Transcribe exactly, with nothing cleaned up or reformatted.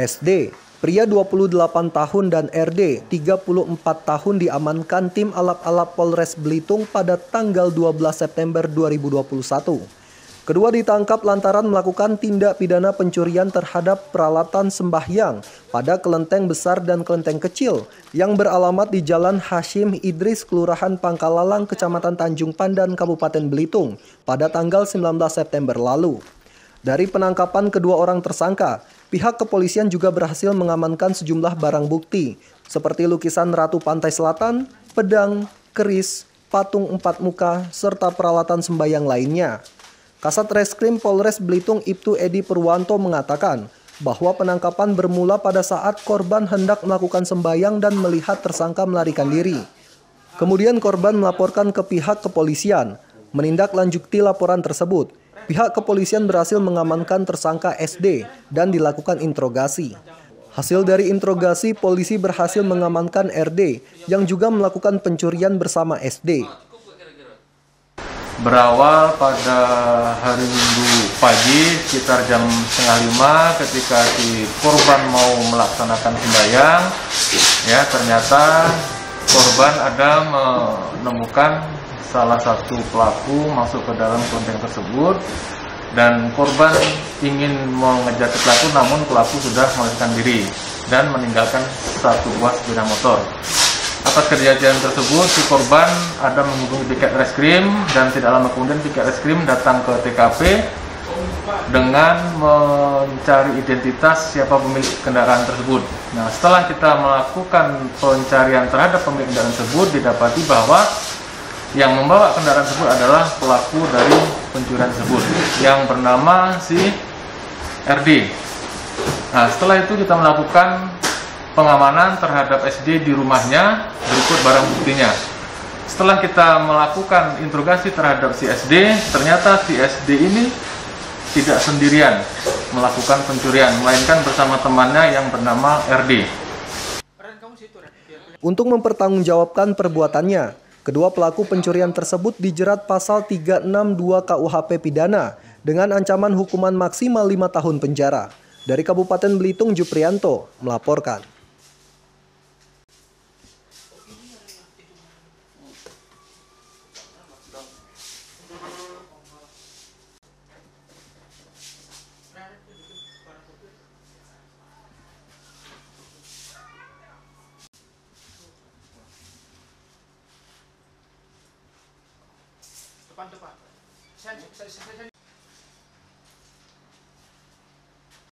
S D, pria dua puluh delapan tahun dan R D, tiga puluh empat tahun diamankan tim Alap-Alap Polres Belitung pada tanggal dua belas September dua ribu dua puluh satu. Kedua ditangkap lantaran melakukan tindak pidana pencurian terhadap peralatan sembahyang pada kelenteng besar dan kelenteng kecil yang beralamat di Jalan Hashim Idris, Kelurahan Pangkalalang, Kecamatan Tanjung Pandan, Kabupaten Belitung pada tanggal sembilan belas September lalu. Dari penangkapan kedua orang tersangka, pihak kepolisian juga berhasil mengamankan sejumlah barang bukti seperti lukisan Ratu Pantai Selatan, pedang, keris, patung empat muka, serta peralatan sembahyang lainnya. Kasat Reskrim Polres Belitung Ibtu Edi Purwanto mengatakan bahwa penangkapan bermula pada saat korban hendak melakukan sembahyang dan melihat tersangka melarikan diri. Kemudian korban melaporkan ke pihak kepolisian. Menindaklanjuti laporan tersebut, pihak kepolisian berhasil mengamankan tersangka S D dan dilakukan interogasi. Hasil dari interogasi, polisi berhasil mengamankan R D yang juga melakukan pencurian bersama S D. Berawal pada hari Minggu pagi sekitar jam setengah lima ketika si korban mau melaksanakan sembahyang, ya ternyata korban ada menemukan salah satu pelaku masuk ke dalam kelenteng tersebut dan korban ingin mengejar pelaku, namun pelaku sudah melarikan diri dan meninggalkan satu buah sepeda motor. Atas kejadian tersebut, si korban ada menghubungi Piket Reskrim dan tidak lama kemudian Piket Reskrim datang ke T K P dengan mencari identitas siapa pemilik kendaraan tersebut. Nah, setelah kita melakukan pencarian terhadap pemilik kendaraan tersebut, didapati bahwa yang membawa kendaraan tersebut adalah pelaku dari pencurian tersebut yang bernama si R D. Nah, setelah itu kita melakukan pengamanan terhadap S D di rumahnya, berikut barang buktinya. Setelah kita melakukan interogasi terhadap si S D, ternyata si S D ini tidak sendirian melakukan pencurian, melainkan bersama temannya yang bernama R D. Untuk mempertanggungjawabkan perbuatannya, kedua pelaku pencurian tersebut dijerat pasal tiga enam dua K U H P pidana dengan ancaman hukuman maksimal lima tahun penjara. Dari Kabupaten Belitung, Juprianto melaporkan. Depan depan. Saya, saya, saya, saya